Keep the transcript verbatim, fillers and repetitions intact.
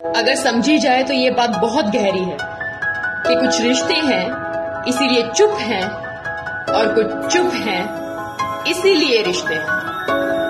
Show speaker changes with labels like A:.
A: अगर समझी जाए तो ये बात बहुत गहरी है कि कुछ रिश्ते हैं इसीलिए चुप हैं और कुछ चुप हैं इसीलिए रिश्ते हैं।